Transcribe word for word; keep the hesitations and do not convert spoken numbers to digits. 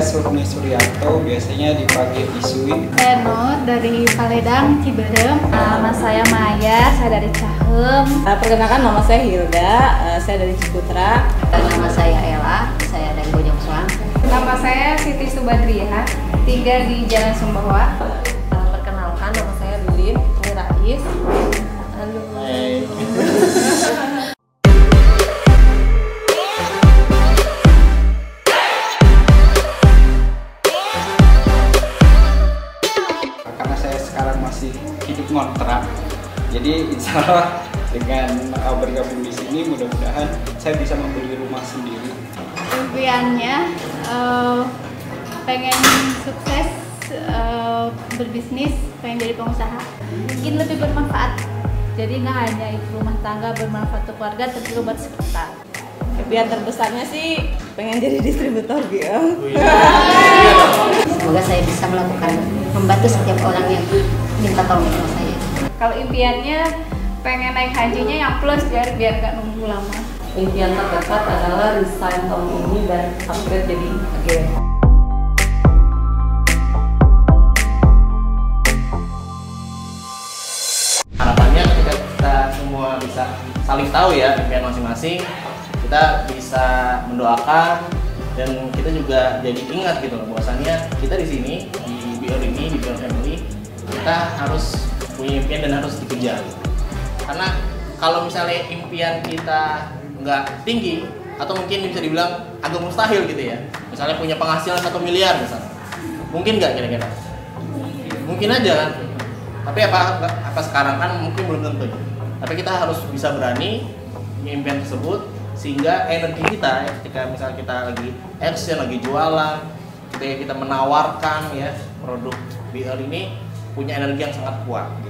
Surni Suryanto, biasanya dipanggil Isui. Saya Nur dari Paledang, Ciberem. Nama saya Maya, saya dari Cahem. Perkenalkan, nama saya Hilda, saya dari Ciputra. Nama saya Ella, saya dari Bojong Soang. Nama saya Siti Subadriah, tinggal di Jalan Sumbawa. Perkenalkan, nama saya Lilin, ini Rais. Halo. Hey. Karena saya sekarang masih hidup ngontrak, jadi insya Allah dengan uh, bergabung di sini mudah-mudahan saya bisa membeli rumah sendiri. Impiannya uh, pengen sukses uh, berbisnis, pengen jadi pengusaha, Mungkin lebih bermanfaat. Jadi nggak hanya itu rumah tangga bermanfaat untuk keluarga, tapi juga buat sekitar. Impian terbesarnya sih pengen jadi distributor gitu. Semoga saya bisa melakukan membantu setiap orang yang minta tolong sama saya. Kalau impiannya pengen naik hajinya yang plus biar biar nggak nunggu lama. Impian terdekat adalah resign tahun ini dan upgrade jadi A G M. Harapannya ketika kita semua bisa saling tahu ya impian masing-masing, kita bisa mendoakan dan kita juga jadi ingat gitu loh bahwasannya kita di sini di B I O R ini, di B I O R Family, kita harus punya impian dan harus dikejar. Karena kalau misalnya impian kita nggak tinggi atau mungkin bisa dibilang agak mustahil gitu ya, misalnya punya penghasilan satu miliar misalnya, mungkin nggak kira-kira? Mungkin aja kan. Tapi apa apa sekarang kan mungkin belum tentu. Tapi kita harus bisa berani punya impian tersebut sehingga energi kita ya, ketika misalnya kita lagi action, lagi jualan, ketika kita menawarkan ya produk B I O R ini punya energi yang sangat kuat.